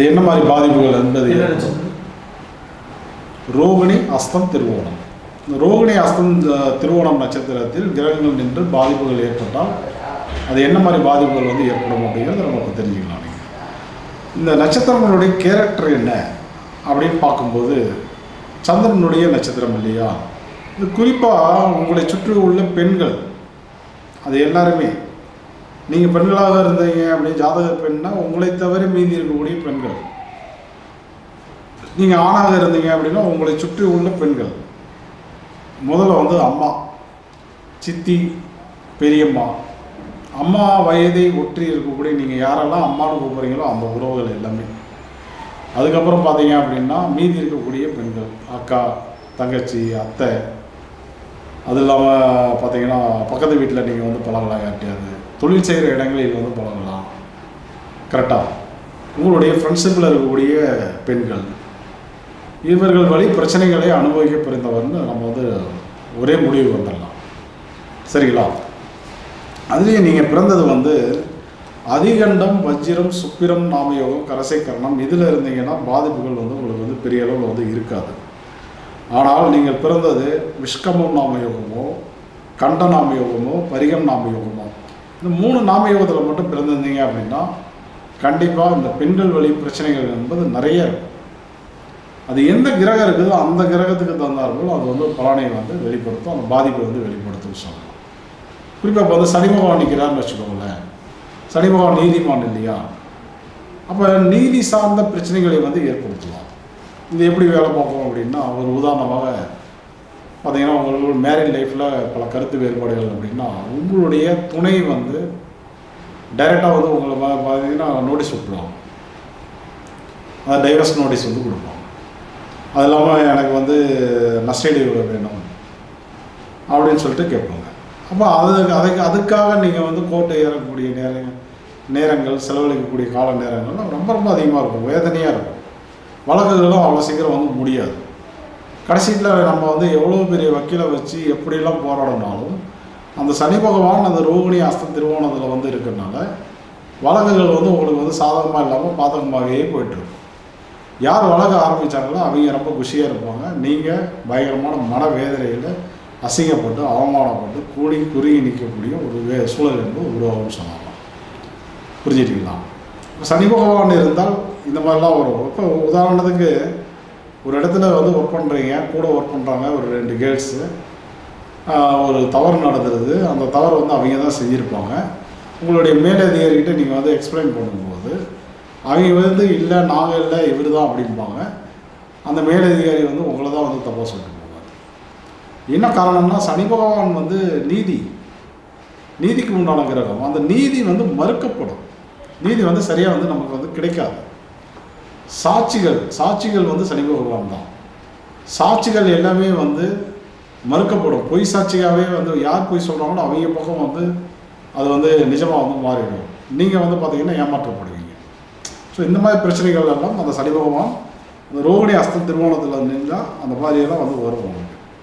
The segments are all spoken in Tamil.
அது என்ன மாதிரி பாதிப்புகள் என்பது ரோகிணி அஸ்தம் திருவோணம். இந்த ரோகிணி அஸ்தம் திருவோணம் நட்சத்திரத்தில் கிரகங்கள் நின்று பாதிப்புகள் ஏற்பட்டால் அது என்ன மாதிரி பாதிப்புகள் வந்து ஏற்படும் அப்படிங்கிறத நம்ம தெரிஞ்சுக்கலாம். இந்த நட்சத்திரங்களுடைய கேரக்டர் என்ன அப்படின்னு பார்க்கும்போது சந்திரனுடைய நட்சத்திரம் இல்லையா, இது குறிப்பாக உங்களை சுற்றி உள்ள பெண்கள், அது எல்லாருமே நீங்கள் பெண்களாக இருந்தீங்க அப்படின்னு ஜாதக பெண்ணா உங்களை தவிர மீதி இருக்கக்கூடிய பெண்கள், நீங்கள் ஆணாக இருந்தீங்க அப்படின்னா உங்களை சுற்றி உள்ள பெண்கள், முதல்ல வந்து அம்மா, சித்தி, பெரியம்மா, அம்மா வயதை ஒற்றி இருக்கக்கூடிய நீங்கள் யாரெல்லாம் அம்மானு கூப்பிட்றீங்களோ அந்த உறவுகள் எல்லாமே. அதுக்கப்புறம் பார்த்தீங்க அப்படின்னா மீதி இருக்கக்கூடிய பெண்கள், அக்கா, தங்கச்சி, அத்தை, அது இல்லாமல் பார்த்தீங்கன்னா பக்கத்து வீட்டில் நீங்கள் வந்து பழகலாம், யார்ட்டையாவது தொழில் செய்கிற இடங்களில் வந்து பழகலாம். கரெக்டாக உங்களுடைய ஃப்ரெண்ட்ஷிப்பில் இருக்கக்கூடிய பெண்கள், இவர்கள் வழி பிரச்சனைகளை அனுபவிக்க பிறந்தவர்னு நம்ம வந்து ஒரே முடிவு வந்துடலாம். சரிங்களா? அதுலேயே நீங்கள் பிறந்தது வந்து அதிகண்டம், வஜ்ரம், சுப்பிரம், நாமயோகம், கரசை கரணம், இதில் இருந்தீங்கன்னா பாதிப்புகள் வந்து உங்களுக்கு வந்து பெரிய அளவில் வந்து இருக்காது. ஆனால் நீங்கள் பிறந்தது விஷ்கமம் நாமயோகமோ, கண்ட நாமயோகமோ, பரிகம் நாமயோகமோ, இந்த 3 நாமயோகத்தில் மட்டும் பிறந்திருந்தீங்க அப்படின்னா கண்டிப்பாக இந்த பெண்கள் வழி பிரச்சனைகள் என்பது நிறைய இருக்கும். அது எந்த கிரகம் இருக்குதோ அந்த கிரகத்துக்கு தந்தார்கள் அது வந்து பலனை வந்து வெளிப்படுத்தும், அந்த பாதிப்பை வந்து வெளிப்படுத்தும் சொல்லலாம். குறிப்பாக இப்போ வந்து சனி பகவான் நிற்கிறான்னு வச்சுக்கோங்களேன். சனி பகவான் நீதிமான் இல்லையா, அப்போ நீதி சார்ந்த பிரச்சனைகளை வந்து ஏற்படுத்தலாம். இது எப்படி வேலை பார்க்கும் அப்படின்னா, ஒரு உதாரணமாக பார்த்தீங்கன்னா உங்களுக்கு மேரிட் லைஃப்பில் பல கருத்து வேறுபாடுகள் அப்படின்னா உங்களுடைய துணை வந்து டைரெக்டாக வந்து உங்களை பார்த்தீங்கன்னா நோட்டீஸ் விட்டுருவாங்க, அது டைவர்ஸ் நோட்டீஸ் வந்து கொடுப்பாங்க. அது இல்லாமல் எனக்கு வந்து நஷ்டஈடு இவ்வளோ வேணும் அப்படின்னு சொல்லிட்டு கேட்பாங்க. அப்போ அதுக்காக நீங்கள் வந்து கோர்ட்டு ஏறக்கூடிய நேரங்கள், செலவழிக்கக்கூடிய கால நேரங்கள்லாம் ரொம்ப ரொம்ப அதிகமாக இருக்கும், வேதனையாக இருக்கும். வழக்குகளும் அவ்வளோ சீக்கிரம் வந்து முடியாது. கடைசியில் நம்ம வந்து எவ்வளோ பெரிய வக்கீலை வச்சு எப்படியெல்லாம் போராடினாலும் அந்த சனி பகவான் அந்த ரோகிணி அஸ்தம் திருவோணத்தில் வந்து இருக்கிறதுனால வழக்குகள் வந்து உங்களுக்கு வந்து சாதகமாக இல்லாமல் பாதகமாகவே போய்ட்டுருக்கும். யார் வழக்கு ஆரம்பித்தாங்களோ அவங்க ரொம்ப குஷியாக இருப்பாங்க, நீங்கள் பயங்கரமான மனவேதனையில் அசிங்கப்பட்டு அவமானப்பட்டு கூடி குறுகி நிற்கக்கூடிய ஒரு சூழல் என்பது உருவாகும்னு சொல்லலாம். புரிஞ்சுட்டிங்களா? சனி பகவான் இருந்தால் இந்த மாதிரிலாம் வரும். இப்போ உதாரணத்துக்கு ஒரு இடத்துல வந்து ஒர்க் பண்ணுறீங்க, கூட ஒர்க் பண்ணுறாங்க ஒரு 2 கேர்ள்ஸு, ஒரு தவறு நடந்துருது. அந்த தவறு வந்து அவங்க தான் செஞ்சுருப்பாங்க. உங்களுடைய மேலதிகாரிகிட்ட நீங்கள் வந்து எக்ஸ்பிளைன் பண்ணும்போது அவங்க வந்து இல்லை நாங்கள் இல்லை இவர் தான் அப்படிம்பாங்க. அந்த மேலதிகாரி வந்து உங்களை தான் வந்து தப்பாக சொல்லிட்டு போவார். என்ன காரணம்னா சனி பகவான் வந்து நீதிக்கு உண்டான கிரகம். அந்த நீதி வந்து மறுக்கப்படும், நீதி வந்து சரியாக வந்து நமக்கு வந்து கிடைக்காது. சாட்சிகள் வந்து சனி பகவான் தான். சாட்சிகள் எல்லாமே வந்து மறுக்கப்படும். பொய் சாட்சியாகவே வந்து யார் பொய் சொல்கிறாங்களோ அவங்க பக்கம் வந்து அது வந்து நிஜமாக வந்து மாறிடும். நீங்கள் வந்து பார்த்தீங்கன்னா ஏமாற்றப்படுவீங்க. ஸோ இந்த மாதிரி பிரச்சனைகள் எல்லாம் அந்த சனி பகவான் அந்த ரோகிணி அஸ்தம் திருவோணத்தில் நின்றால் அந்த மாதிரியெல்லாம் வந்து வரும்.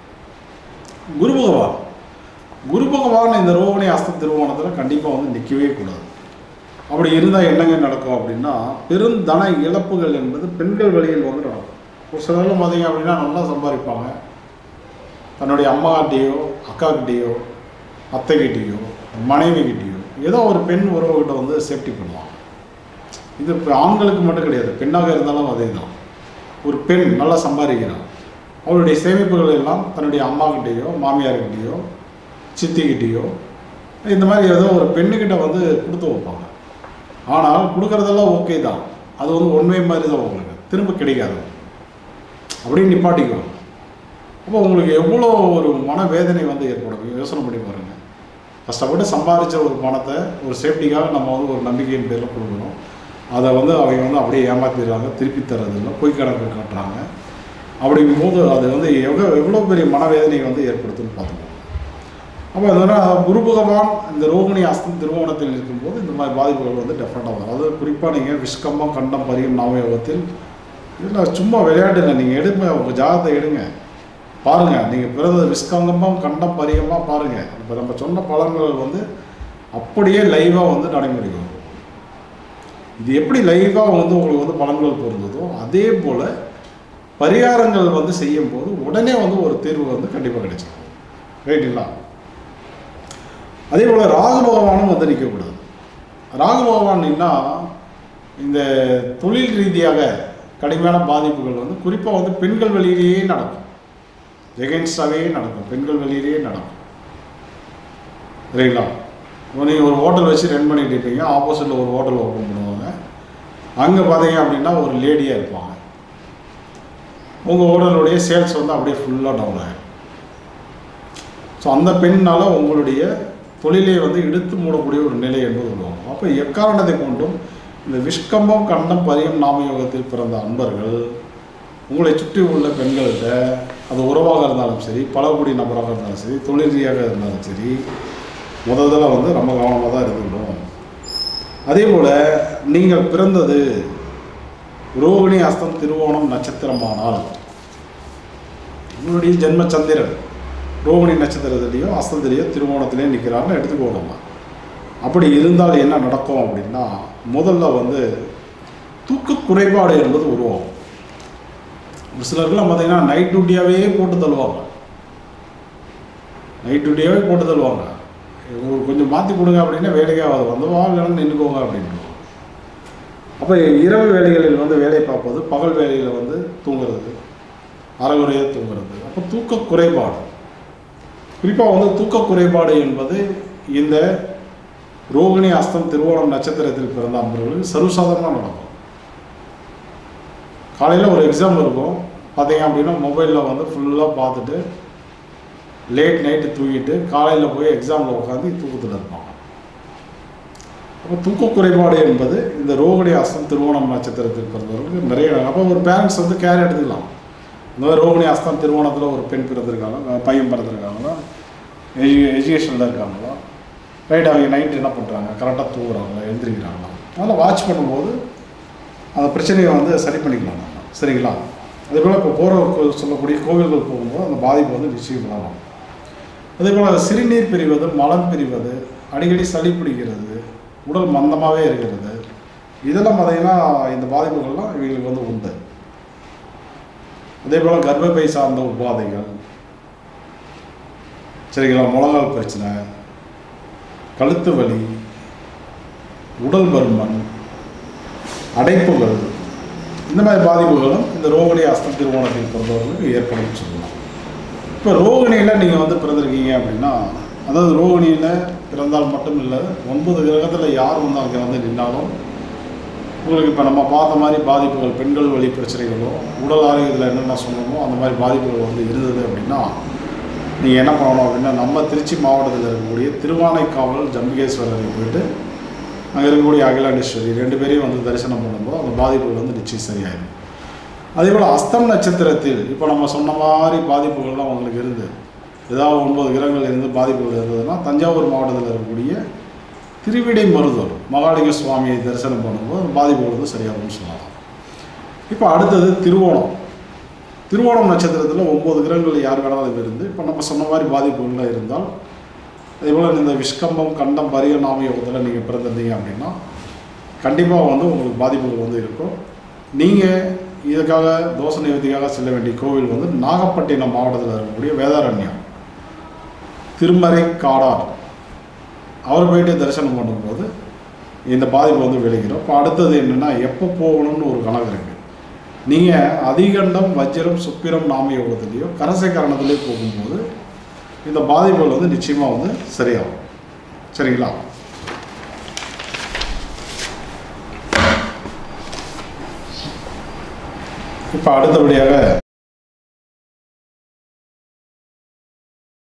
குரு பகவான் இந்த ரோகிணி அஸ்தம் திருவோணத்தில் கண்டிப்பாக வந்து நிற்கவே கூடாது. அப்படி இருந்தால் என்னங்க நடக்கும் அப்படின்னா பெரும் தன இழப்புகள் என்பது பெண்கள் வழியில் வந்து நடக்கும். ஒரு சிலர்லாம் பார்த்தீங்க அப்படின்னா நல்லா சம்பாதிப்பாங்க, தன்னுடைய அம்மாக்கிட்டேயோ அக்காக்கிட்டேயோ அத்தைக்கிட்டேயோ மனைவிக்கிட்டேயோ ஏதோ ஒரு பெண் உறவுகிட்ட வந்து சேஃப்டி பண்ணுவாங்க. இது இப்போ ஆண்களுக்கு மட்டும் கிடையாது, பெண்ணாக இருந்தாலும் அதே தான். ஒரு பெண் நல்லா சம்பாதிக்கிறார், அவருடைய சேமிப்புகள் எல்லாம் தன்னுடைய அம்மாக்கிட்டேயோ மாமியார்கிட்டேயோ சித்திக்கிட்டேயோ இந்த மாதிரி ஏதோ ஒரு பெண்ணுக்கிட்ட வந்து கொடுத்து வைப்பாங்க. ஆனால் கொடுக்குறதெல்லாம் ஓகே தான், அது வந்து ஒன்வே மாதிரி தான் உங்களுக்கு திரும்ப கிடைக்காது, அப்படின்னு நிப்பாட்டிக்குவாங்க. அப்போ உங்களுக்கு எவ்வளோ ஒரு மனவேதனை வந்து ஏற்படும் யோசனை பண்ணி பாருங்கள். கஷ்டப்பட்டு சம்பாதிச்ச ஒரு பணத்தை ஒரு சேஃப்டிக்காக நம்ம வந்து ஒரு நம்பிக்கையின் பேரில் கொடுக்குறோம், அதை வந்து அவங்க வந்து அப்படியே ஏமாற்றிடுறாங்க, திருப்பி தரதில்லை, பொய் கணக்கு காட்டுறாங்க. அப்படிங்கும்போது அது வந்து எவ்வளோ பெரிய மனவேதனை வந்து ஏற்படுத்துன்னு பார்த்துக்கோங்க. அப்போ அதனால் குரு பகவான் இந்த ரோகிணி அஸ்தம் திருவோணத்தில் இருக்கும்போது இந்த மாதிரி பாதிப்புகள் வந்து டெஃபரெண்டாக வரும். அதாவது குறிப்பாக நீங்கள் விஷ்கம்பம் கண்டம் பரிகம் நாமயோகத்தில் இதில் சும்மா விளையாட்டு இல்லை, நீங்கள் எடுங்க, உங்கள் ஜாதகத்தை எடுங்க பாருங்கள். நீங்கள் பிறந்தது விஷ்கம்பம் கண்டம் பரிகமாக பாருங்கள். இப்போ நம்ம சொன்ன பலன்கள் வந்து அப்படியே லைவாக வந்து நடைமுறைக்கு வரும். இது எப்படி லைவாக வந்து உங்களுக்கு வந்து பலன்கள் பொருந்ததோ அதே போல் பரிகாரங்கள் வந்து செய்யும்போது உடனே வந்து ஒரு தீர்வு வந்து கண்டிப்பாக கிடைச்சிடும். ரைட்டுங்களா? அதே போல் ராகு பகவானும் வந்து நிற்கக்கூடாது. ராகு பகவான்னா இந்த தொழில் ரீதியாக கடுமையான பாதிப்புகள் வந்து குறிப்பாக வந்து பெண்கள் வழியிலேயே நடக்கும். எகென்ஸ்டாகவே நடக்கும், பெண்கள் வழியிலேயே நடக்கும். சரிங்களா? நீங்கள் ஒரு ஹோட்டல் வச்சு ரன் பண்ணிட்டு இருப்பீங்க, ஆப்போசிட்டில் ஒரு ஹோட்டல் ஓப்பன் பண்ணுவாங்க. அங்கே பார்த்தீங்க அப்படின்னா ஒரு லேடியாக இருப்பாங்க. உங்கள் ஹோட்டலுடைய சேல்ஸ் வந்து அப்படியே ஃபுல்லாக டவுன் ஆகிடும். ஸோ அந்த பெண்ணால் உங்களுடைய தொழிலை வந்து இழுத்து மூடக்கூடிய ஒரு நிலை என்பது உருவாகும். அப்போ எக்காரணத்தை கொண்டும் இந்த விஷ்கம்பம் கண்டம் பரியம் நாமயோகத்தில் பிறந்த அன்பர்கள் உங்களை சுற்றி உள்ள பெண்கள்கிட்ட, அது உறவாக இருந்தாலும் சரி, பலகுடி நபராக இருந்தாலும் சரி, தொழில் ரீதியாக இருந்தாலும் சரி, முதல்ல வந்து ரொம்ப கவனமாக தான் இருந்துவிடும். அதே போல் நீங்கள் பிறந்தது ரோகிணி அஸ்தம் திருவோணம் நட்சத்திரமானால் உங்களுடைய ஜென்ம சந்திரன் ரோகிணி நட்சத்திரத்திலேயோ அஸ்தத்திலேயோ திருவோணத்திலேயோ நிற்கிறான்னு எடுத்துக்கோணுமா. அப்படி இருந்தால் என்ன நடக்கும் அப்படின்னா, முதல்ல வந்து தூக்க குறைபாடு என்பது உருவாகும். ஒரு சிலருக்குலாம் பார்த்தீங்கன்னா நைட் டியூட்டியாகவே போட்டு தள்ளுவாங்க. நைட் டியூட்டியாகவே போட்டு தள்ளுவாங்க. கொஞ்சம் மாற்றி கொடுங்க அப்படின்னா வேலைக்காக வந்து இல்லைன்னு நின்றுக்கோங்க அப்படின்ட்டு. அப்போ இரவு வேலைகளில் வந்து வேலை பார்ப்பது, பகல் வேலையில் வந்து தூங்குறது, அறகுறையாக தூங்குறது. அப்போ தூக்க குறைபாடு, குறிப்பாக வந்து தூக்க குறைபாடு என்பது இந்த ரோகிணி அஸ்தம் திருவோணம் நட்சத்திரத்தில் பிறந்த அன்பர்களுக்கு சர்வசாதாரணமாக நடக்கும். காலையில் ஒரு எக்ஸாம் இருக்கும் பார்த்தீங்க அப்படின்னா, மொபைலில் வந்து ஃபுல்லாக பார்த்துட்டு லேட் நைட்டு தூங்கிட்டு காலையில் போய் எக்ஸாமில் உட்காந்து தூக்கத்தில் இருப்பாங்க. அப்போ தூக்க குறைபாடு என்பது இந்த ரோகிணி அஸ்தம் திருவோணம் நட்சத்திரத்தில் பிறந்தவர்களுக்கு நிறைய. அப்போ ஒரு பேரண்ட்ஸ் வந்து கேர் எடுத்துக்கலாம். இந்த மாதிரி ரோகிணி அஸ்தம் திருவோணத்தில் ஒரு பெண் பிறந்திருக்காங்க, பையன் பிறந்திருக்காங்களா, எஜுகேஷனில் இருக்காங்களா, ரைட், அவங்க நைட்டு என்ன பண்ணுறாங்க, கரெக்டாக தூங்குறாங்களா, எழுந்திரிக்கிறாங்களா, அதெல்லாம் வாட்ச் பண்ணும்போது அந்த பிரச்சனையை வந்து சரி பண்ணிக்கலாம் நம்ம. சரிங்களா? அதே போல் இப்போ போகிற சொல்லக்கூடிய கோவில்கள் போகும்போது அந்த பாதிப்பு வந்து நிச்சயம் பண்ணலாம். அதே போல் சிறுநீர் பிரிவது, மலம் பிரிவது, அடிக்கடி சளி பிடிக்கிறது, உடல் மந்தமாகவே இருக்கிறது, இதெல்லாம் பார்த்தீங்கன்னா இந்த பாதிப்புகள்லாம் இவங்களுக்கு வந்து உண்டு. அதே போல் கர்ப்பப்பை சார்ந்த உபாதைகள், சரிங்களா, முழங்கால் பிரச்சனை, கழுத்து வலி, உடல் பருமன், அடைப்புகள், இந்த மாதிரி பாதிப்புகளும் இந்த ரோகிணி அஸ்தம் திருவோணத்தில் பிறந்தவர்களுக்கு ஏற்படும் சொல்லலாம். இப்போ ரோகிணியில் நீங்கள் வந்து பிறந்திருக்கீங்க அப்படின்னா, அதாவது ரோகிணியில் பிறந்தால் மட்டும் இல்லை, 9 கிரகத்தில் யார் வந்து அங்கே வந்து நின்றாலும் உங்களுக்கு இப்போ நம்ம பார்த்த மாதிரி பாதிப்புகள், பெண்கள் வழி பிரச்சனைகளோ, உடல் ஆரோக்கியத்தில் என்னென்ன சொன்னோமோ அந்த மாதிரி பாதிப்புகள் வந்து இருந்தது அப்படின்னா, நீங்கள் என்ன பண்ணணும் அப்படின்னா, நம்ம திருச்சி மாவட்டத்தில் இருக்கக்கூடிய திருவானைக்காவல் ஜம்பிகேஸ்வரரை போய்ட்டு அங்கே இருக்கக்கூடிய அகிலாண்டேஸ்வரி 2 பேரையும் வந்து தரிசனம் பண்ணும்போது அந்த பாதிப்புகள் வந்து நிச்சயம் சரியாயிடும். அதே போல் அஸ்தம் நட்சத்திரத்தில் இப்போ நம்ம சொன்ன மாதிரி பாதிப்புகள்லாம் உங்களுக்கு இருந்து ஏதாவது 9 கிரகங்கள் இருந்து பாதிப்புகள் இருந்ததுன்னா, தஞ்சாவூர் மாவட்டத்தில் இருக்கக்கூடிய திருவிடை மருதூர் மகாலிங்க சுவாமியை தரிசனம் பண்ணும்போது அந்த பாதிப்புகள் வந்து சரியாகும்னு சொல்லலாம். இப்போ அடுத்தது திருவோணம். திருவோணம் நட்சத்திரத்தில் 9 கிரகங்கள் யார் வேணாலும் இருந்து இப்போ நம்ம சொன்ன மாதிரி பாதிப்புகள்லாம் இருந்தால், அதேபோல் இந்த விஷ்கம்பம் கண்டம் பரிய நாம யோகத்தில் நீங்கள் பிறந்திருந்தீங்க அப்படின்னா கண்டிப்பாக வந்து உங்களுக்கு பாதிப்புகள் வந்து இருக்கும். நீங்கள் இதுக்காக தோஷ நிவர்த்திக்காக செல்ல வேண்டிய கோவில் வந்து நாகப்பட்டினம் மாவட்டத்தில் இருக்கக்கூடிய வேதாரண்யம் திருமறை காடார், அவர் போயிட்டு தரிசனம் பண்ணும்போது இந்த பாதிப்பு வந்து விளைகிறோம். இப்போ அடுத்தது என்னென்னா, எப்போ போகணும்னு ஒரு கணக்கு இருக்குது. நீங்கள் அதிகண்டம் வஜ்ரம் சுப்பிரம் நாம யோகத்துலேயோ கரசை கரணத்துலேயோ போகும்போது இந்த பாதிப்புகள் வந்து நிச்சயமாக வந்து சரியாகும். சரிங்களா? இப்போ அடுத்தபடியாக